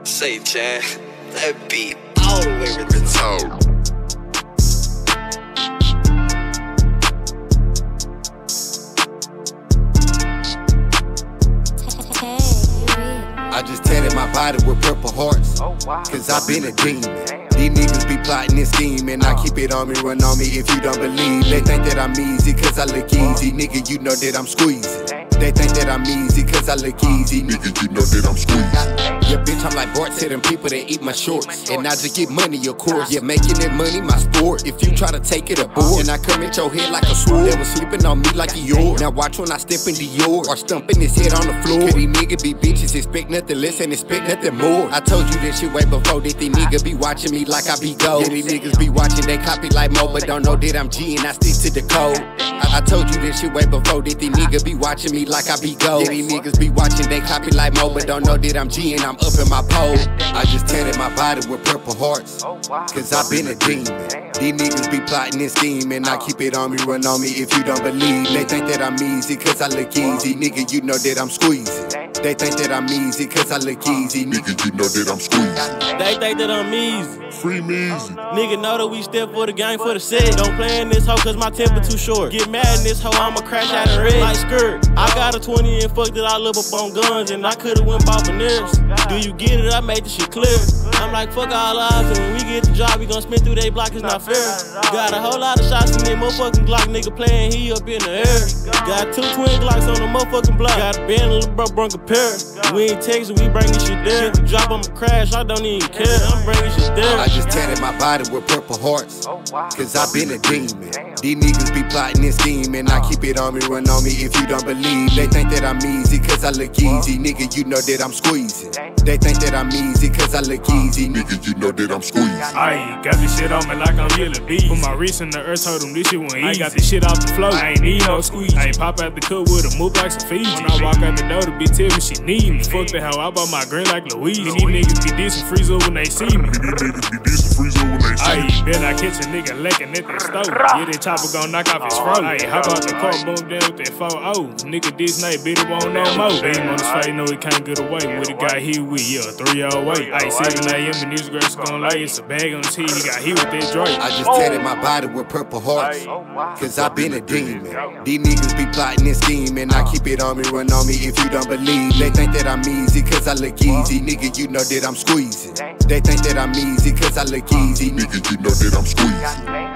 Say, Chan, that beat all the way retarded. I just tatted my body with purple hearts, cause I been a demon. These niggas be plotting and scheming. I keep it on me, run on me if you don't believe. They think that I'm easy cause I look easy. Nigga, you know that I'm squeezing. They think that I'm easy cause I look easy. Nigga, you know that I'm squeezing. Yeah, bitch, I'm like Bart to them people that eat my shorts. And I just get money, of course. Yeah, making that money my sport. If you try to take it aboard, and I come at your head like a sword. They was sleeping on me like a yours. Now watch when I step into yours, or stumping his head on the floor. Cause these niggas be bitches, expect nothing less and expect nothing more. I told you this shit way before that these niggas be watching me like I be gold. Yeah, these niggas be watching, they copy like Mo, but don't know that I'm G and I stick to the code. I told you this shit way before that these niggas be watching me like I be gold. Yeah, these niggas be watching, they copy like Mo, but don't know that I'm G and I'm up in my pole. I just tatted my body with purple hearts, cause I been a demon. These niggas be plotting and scheming. I keep it on me, run on me if you don't believe. They think that I'm easy cause I look easy. Nigga, you know that I'm squeezing. They think that I'm easy cause I look easy. Nigga, you know that I'm squeezing. They think that I'm easy. Free me easy. Nigga know that we step for the game for the set. Don't play in this hoe cause my temper too short. Get mad in this hoe, I'ma crash out in red like skirt. I got a 20 and fucked it, I live up on guns. And I could've went by veneers. Do you get it? I made the shit clear. I'm like fuck all odds, and when we get the job we gon' spin through they block, it's not fair. Got a whole lot of shots in that motherfucking Glock. Nigga playing, he up in the air. Got 2 twin Glocks on the motherfucking block. Got a band, little bro, brung a pair. We ain't texting, we bringin' shit there. Drop on my crash, I don't even care. I'm bringin' shit there. I just tatted my body with purple hearts, cause I been a demon. These niggas be plotting and scheming. I keep it on me, run on me if you don't believe. They think that I'm easy cause I look easy. Nigga, you know that I'm squeezing. They think that I'm easy cause I look easy. Nigga, you know that I'm squeezing. I got this shit on me like I'm really beast. Put my wrist in the earth, told them this shit went easy. I got this shit off the floor, I ain't need no squeeze. I ain't pop out the cup with a move like some Fiji. When I walk out the door, the bitch tell me she need me. Fuck the hell, I bought my green like Louise. These niggas be dissing freeze up when they see me. Bet I catch a nigga lacking at that stove. Yeah, that chopper gon' knock off his throat. Ayy, hop out the car, boom down with that 4-0. Nigga this night, bitch, it won't no more. Beam on his face, know he can't get away. What he got hit with, yeah, 308. Ayy, 7 AM and this girl's gon' lay. It's a bag on his head, he got hit with that Drake. I just tatted my body with purple hearts, cause I been a demon. These niggas be plotting and scheming. I keep it on me, run on me if you don't believe. They think that I'm easy cause I look easy. Nigga, you know that I'm squeezing. They think that I'm easy cause I look easy. Nigga, you know that I'm squeezing.